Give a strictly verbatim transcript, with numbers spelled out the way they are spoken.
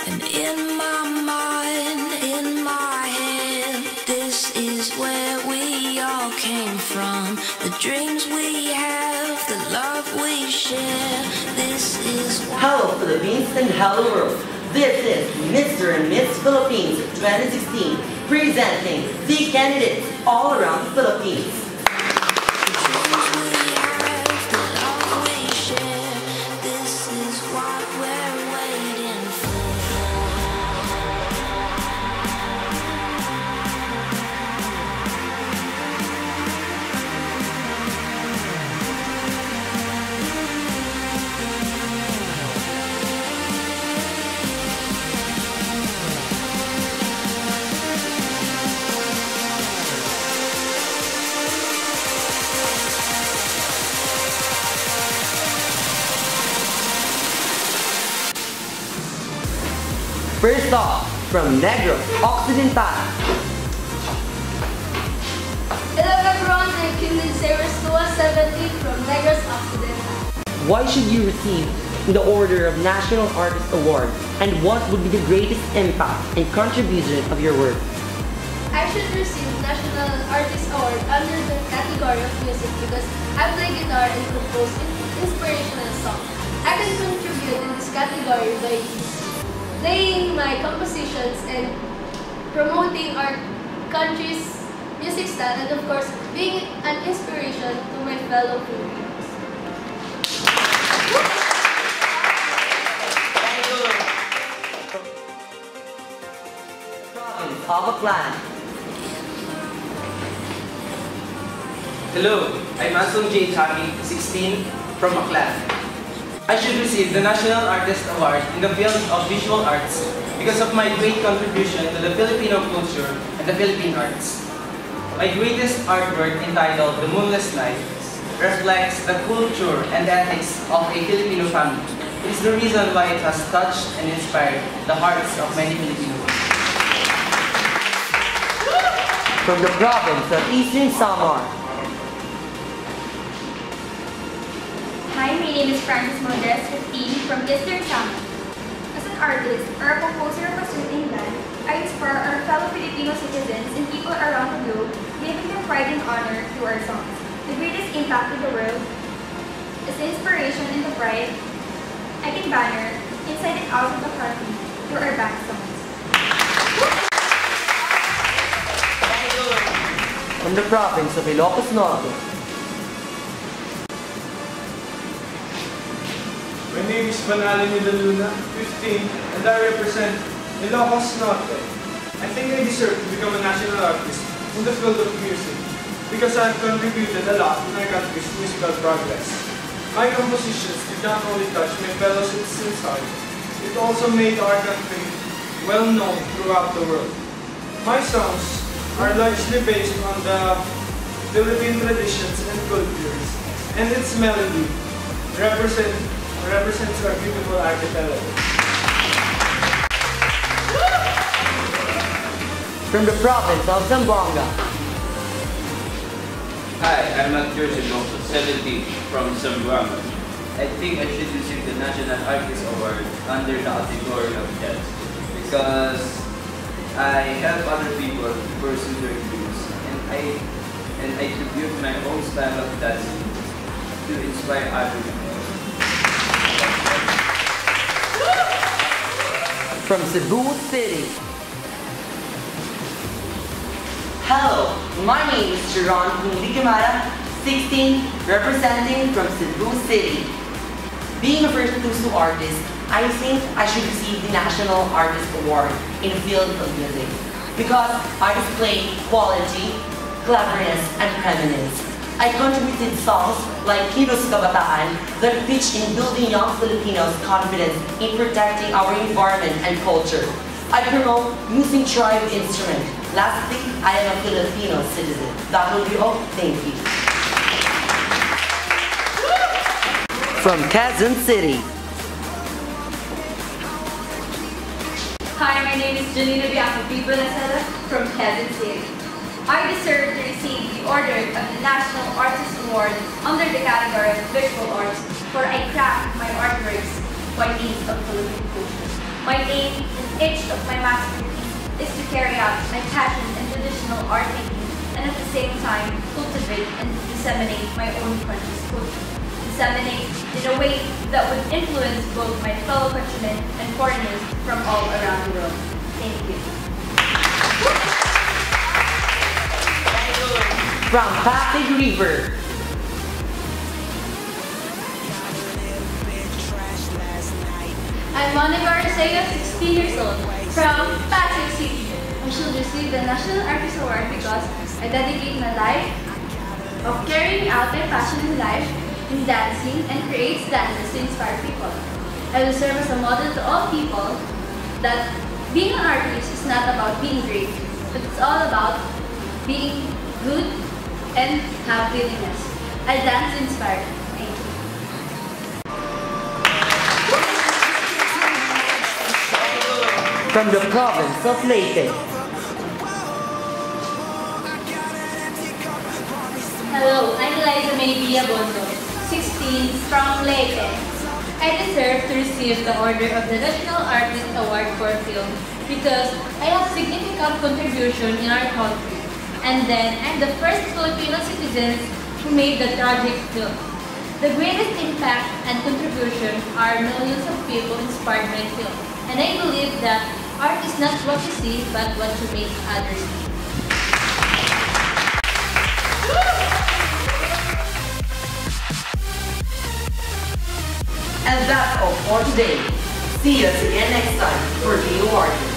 And in my mind, in my head, this is where we all came from. The dreams we have, the love we share. This is what... Hello Philippines and hello world. This is Mister and Miss Philippines twenty sixteen, presenting the candidates all around the Philippines. First off, from Negros Occidental. Hello everyone, I'm Kimlin Serestua, seventeen from Negros Occidental. Why should you receive the Order of National Artist Award, and what would be the greatest impact and contribution of your work? I should receive National Artist Award under the category of music because I play guitar and compose inspirational songs. I can contribute in this category by playing my compositions and promoting our country's music style, and of course being an inspiration to my fellow Filipinos. Thank you. Province of Aklan. Hello, I'm Anson J. Chami, sixteen, from Aklan. I should receive the National Artist Award in the field of visual arts because of my great contribution to the Filipino culture and the Philippine arts. My greatest artwork, entitled The Moonless Night, reflects the culture and ethics of a Filipino family. It is the reason why it has touched and inspired the hearts of many Filipinos. From the province of Eastern Samar. Hi, my name is Francis Mondes, fifteen, from Eastern Samar. As an artist or a composer of a certain band, I inspire our fellow Filipino citizens and people around the globe, giving them pride and honor through our songs. The greatest impact in the world is the inspiration and the pride I can banner inside and out of the country through our band songs. From the province of Ilocos Norte. My name is Banale Nila Luna, fifteen, and I represent Ilocos Norte. I think I deserve to become a national artist in the field of music because I have contributed a lot to my country's musical progress. My compositions did not only touch my fellow citizens' hearts, it also made our country well known throughout the world. My songs are largely based on the Philippine traditions and cultures, and its melody represent represents our beautiful archipelago. From the province of Zamboanga. Hi, I'm Actor Sinoso, seventeen, from Zamboanga. I think I should receive the National Artist Award under the category of jazz because I help other people pursue their dreams, and I and I tribute my own style of dancing to inspire other people. From Cebu City. Hello, my name is Chiron Hindi Camara, sixteen, representing from Cebu City. Being a first Tusu artist, I think I should receive the National Artist Award in the field of music because I display quality, cleverness, and preeminence. I contributed songs like Kilos Kabataan that pitch in building young Filipinos' confidence in protecting our environment and culture. I promote using tribe instrument. Lastly, I am a Filipino citizen. That will be all. Thank you. From Quezon City. Hi, my name is Janina Bianca Bibanasela from Quezon City. I deserve to receive the Order of the National Artist Award under the category of Visual Arts, for I craft my artworks by means of Philippine culture. My aim in each of my masterpieces is to carry out my passion in traditional art making and at the same time cultivate and disseminate my own conscious culture. Disseminate in a way that would influence both my fellow countrymen and foreigners from all around the world. Thank you. From Pasig River. I'm Monica Arceo, sixteen years old, from Pasig City. I should receive the National Artist Award because I dedicate my life of carrying out my passion in life in dancing and creates dances to inspire people. I will serve as a model to all people that being an artist is not about being great, but it's all about being good and have willingness. I dance to inspire. Thank you. From the province of Leyte. Hello, I'm Liza May Villabondo, sixteen, from Leyte. I deserve to receive the Order of the National Artist Award for Film because I have significant contribution in our country. And then, I'm the first Filipino citizen who made the tragic film. The greatest impact and contribution are millions of people inspired by film. And I believe that art is not what you see, but what you make others see. And that's all for today. See us again next time for the new artist.